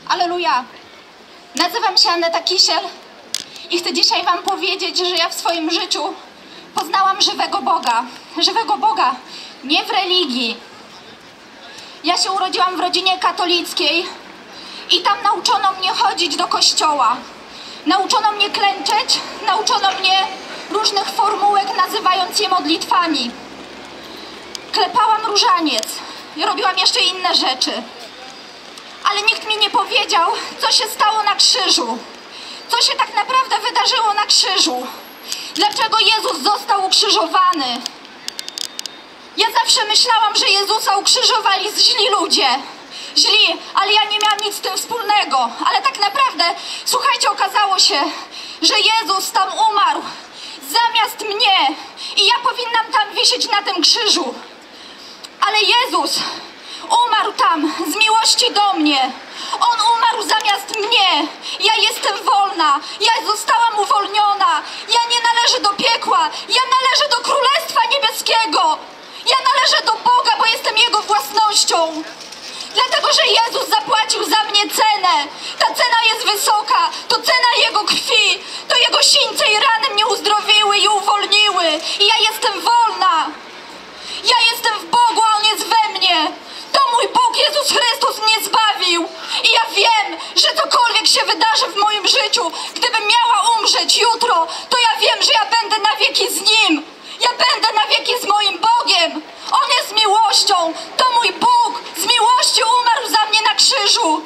Alleluja! Nazywam się Aneta Kisiel i chcę dzisiaj wam powiedzieć, że ja w swoim życiu poznałam żywego Boga. Żywego Boga, nie w religii. Ja się urodziłam w rodzinie katolickiej i tam nauczono mnie chodzić do kościoła. Nauczono mnie klęczeć, nauczono mnie różnych formułek, nazywając je modlitwami. Klepałam różaniec i robiłam jeszcze inne rzeczy. Ale nikt mi nie powiedział, co się stało na krzyżu. Co się tak naprawdę wydarzyło na krzyżu. Dlaczego Jezus został ukrzyżowany. Ja zawsze myślałam, że Jezusa ukrzyżowali źli ludzie. Źli, ale ja nie miałam nic z tym wspólnego. Ale tak naprawdę, słuchajcie, okazało się, że Jezus tam umarł zamiast mnie i ja powinnam tam wisieć na tym krzyżu. Ale Jezus umarł tam z miłości do mnie. On umarł zamiast mnie. Ja jestem wolna. Ja zostałam uwolniona. Ja nie należę do piekła. Ja należę do Królestwa Niebieskiego. Ja należę do Boga, bo jestem Jego własnością. Dlatego, że Jezus zapłacił za mnie cenę. Ta cena jest wysoka. To cena Jego krwi. To Jego sińce i rany mnie uzdrowiły i uwolniły. I ja jestem wolna. Ja jestem w Bogu, a On jest we mnie. To mój Bóg, Jezus Chrystus, mnie zbawił. I ja wiem, że cokolwiek się wydarzy w moim życiu, gdybym miała umrzeć jutro, to ja wiem, że ja będę na wieki z Nim. Ja będę na wieki z moim Bogiem. On jest miłością. To mój Bóg z miłości umarł za mnie na krzyżu.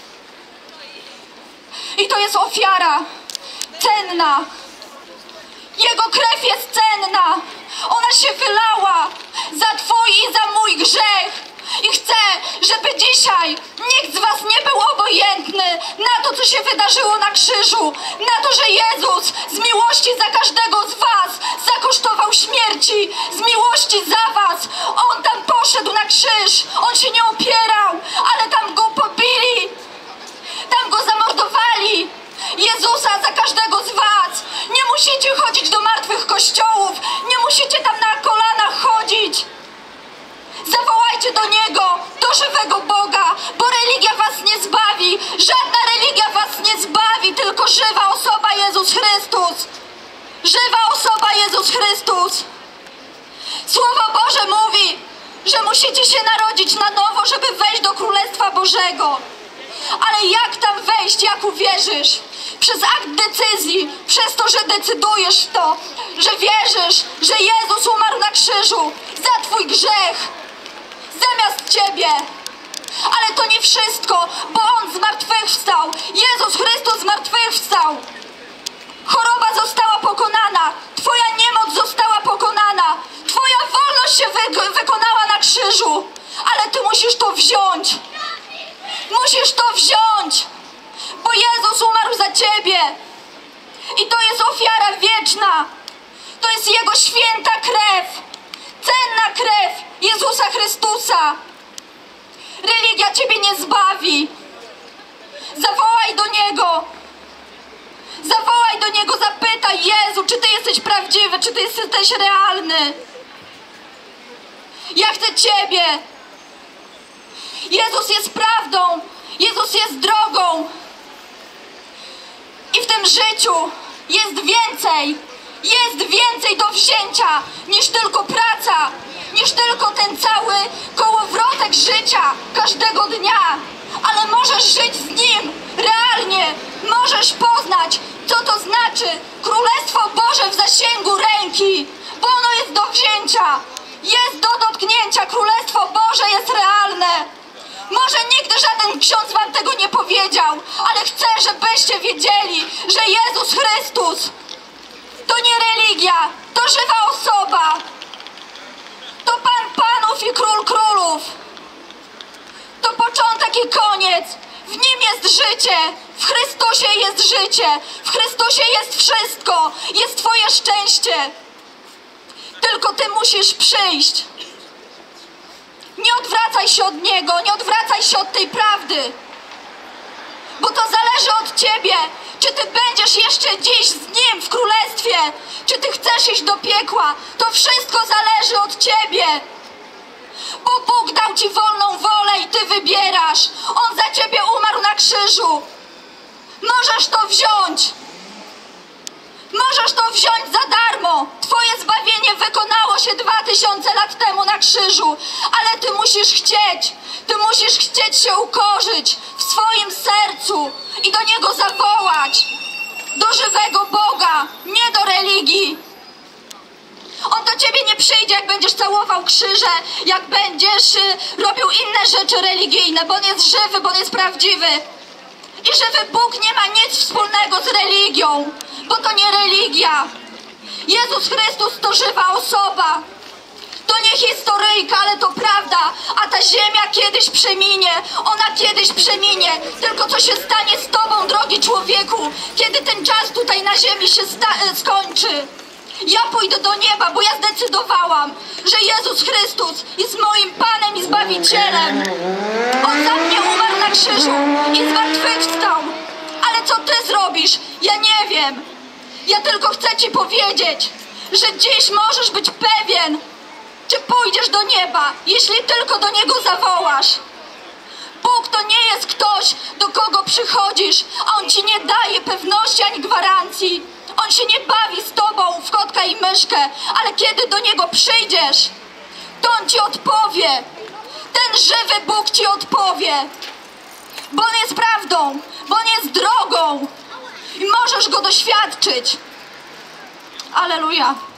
I to jest ofiara cenna. Jego krew jest cenna. Ona się wylała za Twój i za mój grzech. I chcę, żeby dzisiaj nikt z was nie był obojętny na to, co się wydarzyło na krzyżu. Na to, że Jezus z miłości za każdego z was zakosztował śmierci. Z miłości za was. On tam poszedł na krzyż. On się nie opierał, ale tam go pobili. Tam go zamordowali. Jezusa za każdego z was. Nie musicie chodzić do martwych kościołów. Nie musicie tam na kolanach chodzić. Zawołajcie do Niego, do żywego Boga, bo religia was nie zbawi. Żadna religia was nie zbawi, tylko żywa osoba Jezus Chrystus. Żywa osoba Jezus Chrystus. Słowo Boże mówi, że musicie się narodzić na nowo, żeby wejść do Królestwa Bożego. Ale jak tam wejść, jak uwierzysz? Przez akt decyzji, przez to, że decydujesz w to, że wierzysz, że Jezus umarł na krzyżu za Twój grzech. Zamiast ciebie. Ale to nie wszystko, bo On zmartwychwstał. Jezus Chrystus zmartwychwstał. Choroba została pokonana. Twoja niemoc została pokonana. Twoja wolność się wykonała na krzyżu. Ale Ty musisz to wziąć. Musisz to wziąć. Bo Jezus umarł za ciebie. I to jest ofiara wieczna. To jest Jego święta krew. Cenna krew Jezusa Chrystusa. Religia ciebie nie zbawi. Zawołaj do Niego. Zawołaj do Niego, zapytaj: Jezu, czy Ty jesteś prawdziwy, czy Ty jesteś realny. Ja chcę Ciebie. Jezus jest prawdą. Jezus jest drogą. I w tym życiu jest więcej. Jest więcej do wzięcia niż tylko praca, niż tylko ten cały kołowrotek życia każdego dnia. Ale możesz żyć z Nim realnie. Możesz poznać, co to znaczy Królestwo Boże w zasięgu ręki, bo ono jest do wzięcia. Jest do dotknięcia. Królestwo Boże jest realne. Może nigdy żaden ksiądz wam tego nie powiedział, ale chcę, żebyście wiedzieli, że Jezus Chrystus to nie religia, to żywa osoba. To Pan Panów i Król Królów. To początek i koniec. W Nim jest życie. W Chrystusie jest życie. W Chrystusie jest wszystko. Jest Twoje szczęście. Tylko Ty musisz przyjść. Nie odwracaj się od Niego. Nie odwracaj się od tej prawdy. Bo to zależy od Ciebie. Czy Ty będziesz jeszcze dziś z Nim w Królestwie? Czy Ty chcesz iść do piekła? To wszystko zależy od Ciebie. Bo Bóg dał Ci wolną wolę i Ty wybierasz. On za Ciebie umarł na krzyżu. krzyżu. Możesz to wziąć. Możesz to wziąć za darmo. Twoje zbawienie wykonało się 2000 lat temu na krzyżu. Ale ty musisz chcieć. Ty musisz chcieć się ukorzyć w swoim sercu i do Niego zawołać. Do żywego Boga, nie do religii. On do ciebie nie przyjdzie, jak będziesz całował krzyże, jak będziesz robił inne rzeczy religijne, bo On jest żywy, bo On jest prawdziwy. I żywy Bóg nie ma nic wspólnego z religią, bo to nie religia. Jezus Chrystus to żywa osoba. To nie historyjka, ale to prawda. A ta ziemia kiedyś przeminie. Ona kiedyś przeminie. Tylko co się stanie z tobą, drogi człowieku, kiedy ten czas tutaj na ziemi się skończy? Ja pójdę do nieba, bo ja zdecydowałam, że Jezus Chrystus jest moim Panem i Zbawicielem. On za mnie umarł na krzyżu i zmartwychwstał. Ale co ty zrobisz? Ja nie wiem. Ja tylko chcę ci powiedzieć, że dziś możesz być pewien, czy pójdziesz do nieba, jeśli tylko do Niego zawołasz. Bóg to nie jest ktoś, do kogo przychodzisz, a On ci nie daje pewności ani gwarancji. On się nie bawi z tobą w kotka i myszkę, ale kiedy do Niego przyjdziesz, to On ci odpowie. Ten żywy Bóg ci odpowie. Bo On jest prawdą, bo On jest drogą i możesz Go doświadczyć. Alleluja.